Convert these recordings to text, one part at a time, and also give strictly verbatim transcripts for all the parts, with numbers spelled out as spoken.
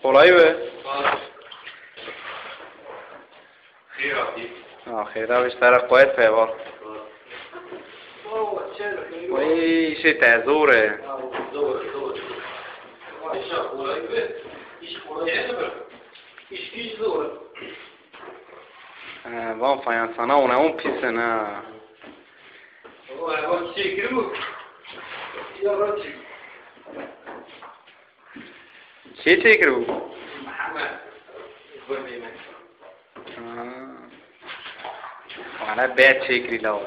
خلایی به؟ خیر آتی آه خیر روش طرف باید پیوار وی شی تازوره دوره دوره ایش خلایی به ایش خلایی به ایش ایش دوره وام فایانسانه اونه اون پیسه نه وای چی کرو یا راچی چی چی کرو؟ محمد بمیمه وانا بيت شكري لو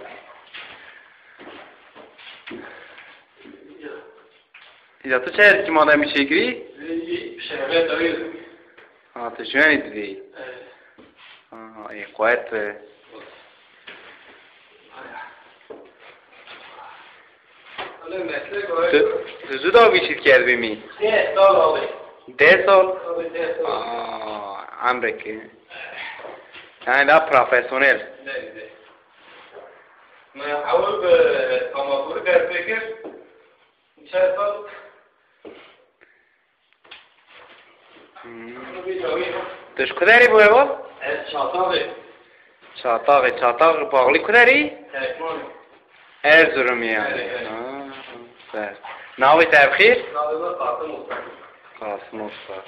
إذا تشعر كي ماذا مش شكري؟ شغلات طويلة آه تشواني تدي؟ آه إيه قوات تزودا بيشيت كياد بمي؟ ده سال آوي ده سال؟ ده سال آه عمرك يعني ده بروفيسيونيل ده ده ما حاول بتماطور در فكر چه سال تش کدری بوده با؟ شاطاقه شاطاقه شاطاقه باقلی کدری؟ ترکمانه ارزرومی هم ناوی تبخیر؟ ناوی قاسم مصطفى قاسم مصطفى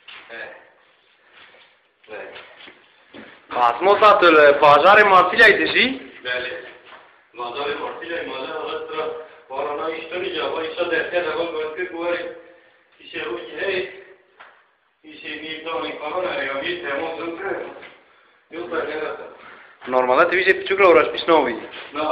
قاسم مصطفى تو بازار مارسیلیا ایدشی؟ بله بازار مارسیلیا ماله حالت را بارانا ایشتونی جاوا ایشتا درکه روان باید که گوهری ایشه روی که هی ایشه نیمتانی کاران هریامی تمام زن که یو برگه رسد نورمالا تبیشه پیچوک رو راش پیش نوی؟ نه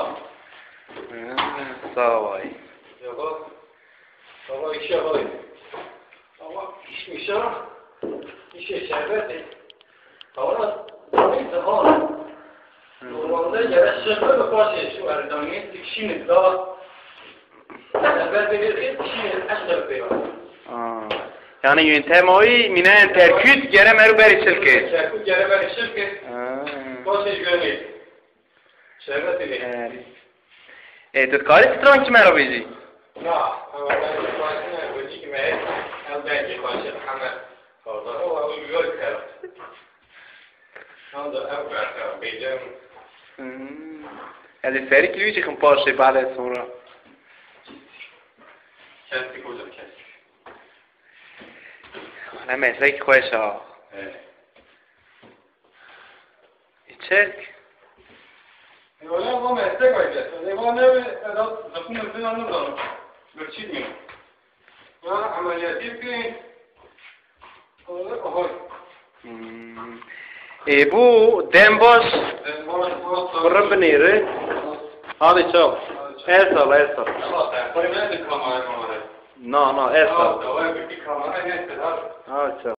ساوای آقا آقا ایشه آقای آقا ایش میشه ایشه شربته آقا این زمان نورمالده یه شربه بپاشه شو اردانیه تکشین دا اول بگیر خیلی تکشین اشتر بیان yani yöntemi minen terküt gere meru beri şirket. Terküt gere beri şirket. Başı görmeyiz. Şerbat ile. E tu kari stran ki meru bizi? Na, ama ben başına ödü ki meğer el belki başı hemen kaldı. O o yol taraf. Anda evvel taraf beyeceğim. Yani feri ki yüce kumpaşı بعد sonra. Kestik hocam kestik. نه مسلک خوش ها چرک ولی ما مسلک باید ولی ما نه زخون نزدن آن ندارم برچید میم و عملیاتی بکنیم آهای ای بو دم باش برم بنیره هادی چاو ارسال ارسال نه نه ارسال آه دوای بکی کامانه نیست آه چاو